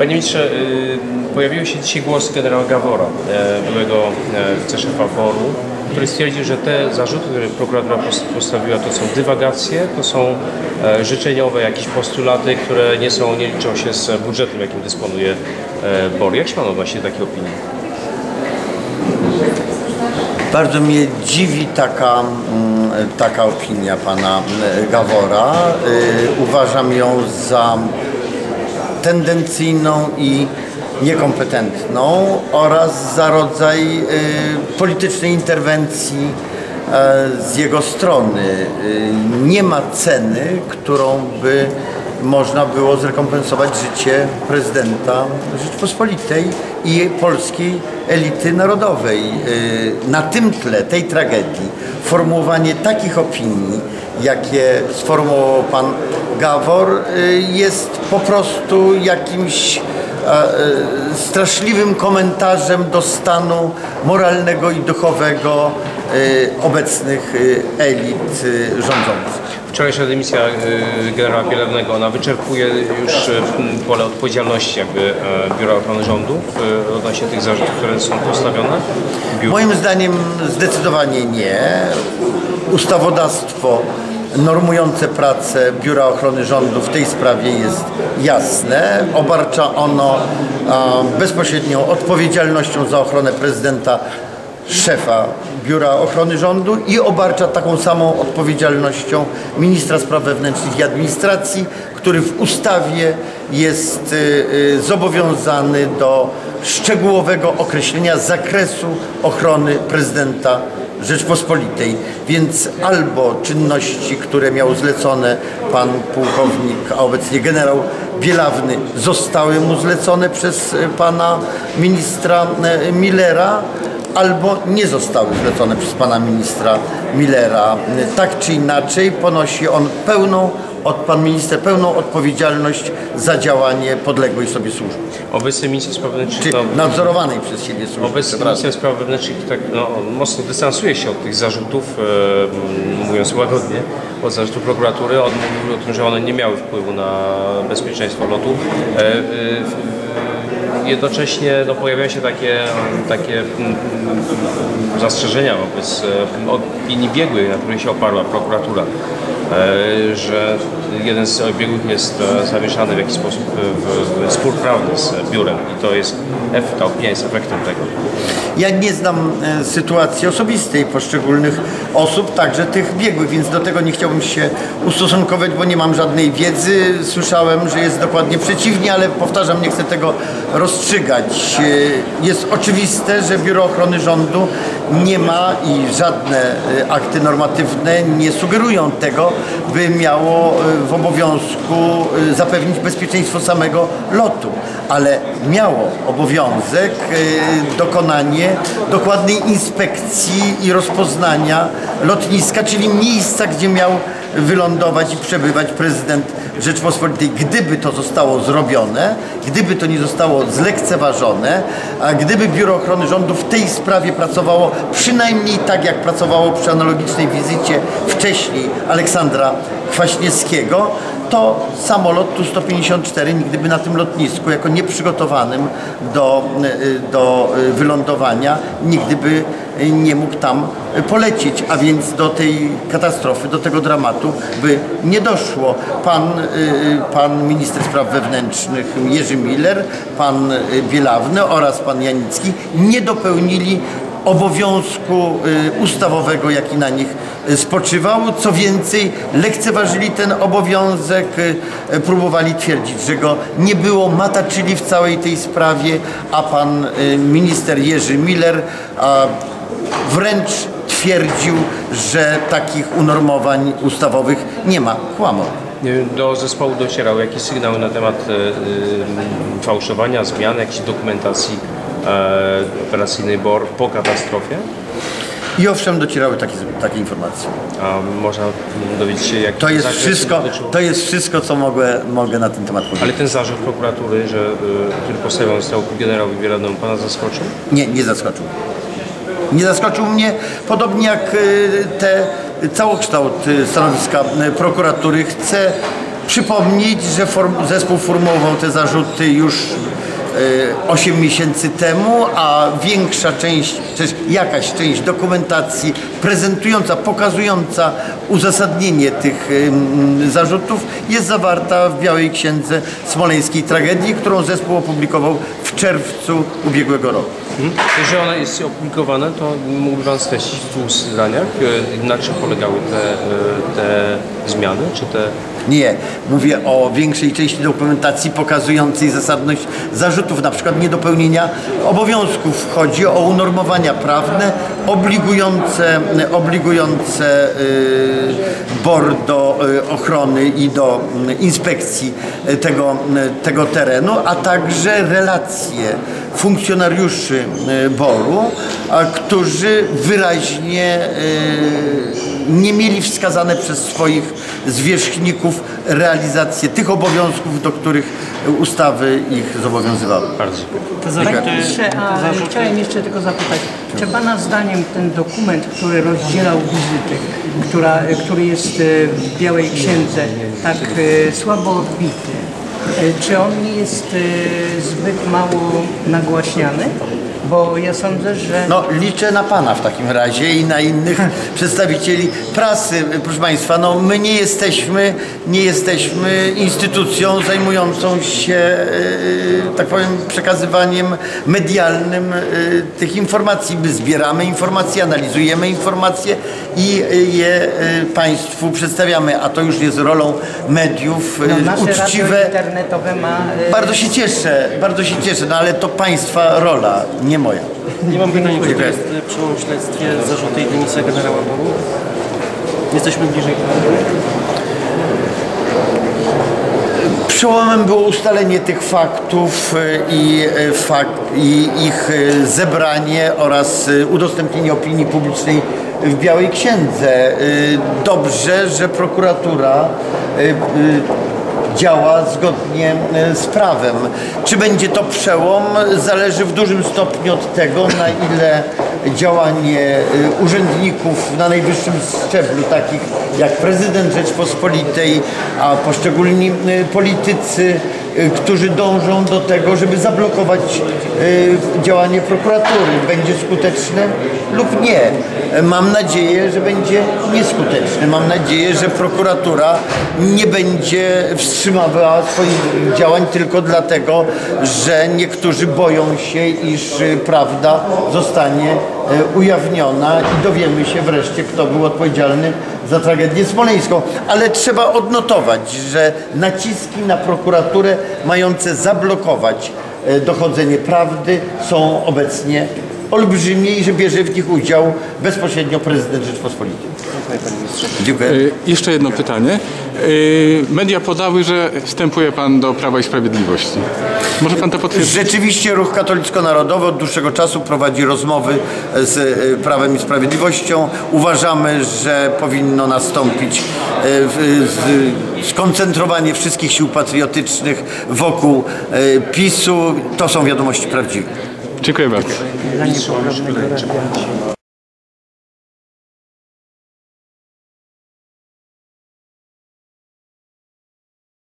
Panie ministrze, pojawiły się dzisiaj głosy generała Gawora, byłego wiceszefa BOR-u, który stwierdził, że te zarzuty, które prokuratura postawiła, to są dywagacje, to są życzeniowe jakieś postulaty, które nie liczą się z budżetem, jakim dysponuje BOR. Jak się pan odnosi do takiej opinii? Bardzo mnie dziwi taka opinia pana Gawora. Uważam ją za tendencyjną i niekompetentną oraz za rodzaj politycznej interwencji z jego strony. Nie ma ceny, którą by można było zrekompensować życie prezydenta Rzeczypospolitej i polskiej elity narodowej. Na tym tle tej tragedii formułowanie takich opinii, jakie sformułował pan Gawor, jest po prostu jakimś straszliwym komentarzem do stanu moralnego i duchowego obecnych elit rządzących. Wczorajsza dymisja generała Bielawnego, ona wyczerpuje już pole odpowiedzialności Biura Ochrony Rządu odnośnie tych zarzutów, które są postawione? Moim zdaniem zdecydowanie nie. Ustawodawstwo normujące pracę Biura Ochrony Rządu w tej sprawie jest jasne. Obarcza ono bezpośrednią odpowiedzialnością za ochronę prezydenta szefa Biura Ochrony Rządu i obarcza taką samą odpowiedzialnością ministra spraw wewnętrznych i administracji, który w ustawie jest zobowiązany do szczegółowego określenia zakresu ochrony prezydenta Rzeczpospolitej. Więc albo czynności, które miał zlecone pan pułkownik, a obecnie generał Bielawny, zostały mu zlecone przez pana ministra Millera, albo nie zostały zlecone przez pana ministra Millera. Tak czy inaczej ponosi on pan minister pełną odpowiedzialność za działanie podległej sobie służby. Obecny minister spraw wewnętrznych... nadzorowanej przez siebie służby. Obecny minister spraw wewnętrznych tak mocno dystansuje się od tych zarzutów, mówiąc łagodnie, od zarzutów prokuratury. On mówił o tym, że one nie miały wpływu na bezpieczeństwo lotu. Jednocześnie pojawiają się takie zastrzeżenia wobec opinii biegłych, na której się oparła prokuratura, że jeden z biegłych jest zamieszany w jakiś sposób w spór prawny z biurem i ta opinia jest efektem tego. Ja nie znam sytuacji osobistej poszczególnych osób, także tych biegłych, więc do tego nie chciałbym się ustosunkować, bo nie mam żadnej wiedzy. Słyszałem, że jest dokładnie przeciwnie, ale powtarzam, nie chcę tego rozstrzygać. Jest oczywiste, że Biuro Ochrony Rządu nie ma i żadne akty normatywne nie sugerują tego, by miało w obowiązku zapewnić bezpieczeństwo samego lotu, ale miało obowiązek dokonanie dokładnej inspekcji i rozpoznania lotniska, czyli miejsca, gdzie miał wylądować i przebywać prezydent Rzeczypospolitej. Gdyby to zostało zrobione, gdyby to nie zostało zlekceważone, a gdyby Biuro Ochrony Rządu w tej sprawie pracowało przynajmniej tak, jak pracowało przy analogicznej wizycie wcześniej Aleksandra Kwaśniewskiego, to samolot Tu-154 nigdy by na tym lotnisku, jako nieprzygotowanym do wylądowania, nigdy by nie mógł tam polecieć, a więc do tej katastrofy, do tego dramatu by nie doszło. Pan minister spraw wewnętrznych Jerzy Miller, pan Bielawny oraz pan Janicki nie dopełnili obowiązku ustawowego, jaki na nich spoczywał. Co więcej, lekceważyli ten obowiązek, próbowali twierdzić, że go nie było, mataczyli w całej tej sprawie, a pan minister Jerzy Miller wręcz twierdził, że takich unormowań ustawowych nie ma. Kłamał. Do zespołu docierały jakieś sygnały na temat fałszowania, zmian, jakiejś dokumentacji operacyjnej BOR po katastrofie? I owszem, docierały takie informacje. A można dowiedzieć się, jak to jest wszystko, co mogę na ten temat powiedzieć. Ale ten zarzut prokuratury, który postawiony został generałowi Bielawnemu, pana zaskoczył? Nie zaskoczył. Nie zaskoczył mnie, podobnie jak całokształt stanowiska prokuratury. Chcę Przypomnieć, że zespół formułował te zarzuty już 8 miesięcy temu, a większa część, czy jakaś część dokumentacji prezentująca, pokazująca uzasadnienie tych zarzutów jest zawarta w Białej Księdze Smoleńskiej Tragedii, którą zespół opublikował w czerwcu ubiegłego roku. Jeżeli ona jest opublikowana, to mógłby Pan streścić w 2 zdaniach, na czym polegały te zmiany, czy te... Nie, mówię o większej części dokumentacji pokazującej zasadność zarzutów, na przykład niedopełnienia obowiązków. Chodzi o unormowania prawne obligujące BOR do ochrony i do inspekcji tego terenu, a także relacje funkcjonariuszy BOR-u, którzy wyraźnie nie mieli wskazane przez swoich zwierzchników realizację tych obowiązków, do których ustawy ich zobowiązywały. Bardzo. Chciałem jeszcze tylko zapytać, czy Pana zdaniem ten dokument, który rozdzielał wizyty, który jest w Białej Księdze tak słabo odbity, czy on nie jest zbyt mało nagłaśniany? Bo ja sądzę, że... No, liczę na Pana w takim razie i na innych przedstawicieli prasy. Proszę Państwa, no my nie jesteśmy instytucją zajmującą się, tak powiem, przekazywaniem medialnym tych informacji. My zbieramy informacje, analizujemy informacje i je Państwu przedstawiamy, a to już jest rolą mediów nasze uczciwe. radio internetowe ma... Bardzo się cieszę, no ale to Państwa rola, nie moja. Nie mam pytania, czy to jest przełom w śledztwie zarzuty i dymisja generała BOR-u? Jesteśmy bliżej. Przełomem było ustalenie tych faktów i ich zebranie oraz udostępnienie opinii publicznej w Białej Księdze. Dobrze, że prokuratura działa zgodnie z prawem. Czy będzie to przełom, zależy w dużym stopniu od tego, na ile działanie urzędników na najwyższym szczeblu, takich jak prezydent Rzeczpospolitej, a poszczególni politycy, którzy dążą do tego, żeby zablokować działanie prokuratury, będzie skuteczne lub nie. Mam nadzieję, że będzie nieskuteczne. Mam nadzieję, że prokuratura nie będzie wstrzymywała swoich działań tylko dlatego, że niektórzy boją się, iż prawda zostanie ujawniona i dowiemy się wreszcie, kto był odpowiedzialny za tragedię smoleńską. Ale trzeba odnotować, że naciski na prokuraturę mające zablokować dochodzenie prawdy są obecnie olbrzymie i że bierze w nich udział bezpośrednio prezydent Rzeczpospolitej. Dziękuję. Jeszcze jedno pytanie. Media podały, że wstępuje Pan do Prawa i Sprawiedliwości. Może Pan to potwierdzić? Rzeczywiście Ruch Katolicko-Narodowy od dłuższego czasu prowadzi rozmowy z Prawem i Sprawiedliwością. Uważamy, że powinno nastąpić skoncentrowanie wszystkich sił patriotycznych wokół PiS-u. To są wiadomości prawdziwe. Dziękuję bardzo. Dla niepoprawnego radiacji.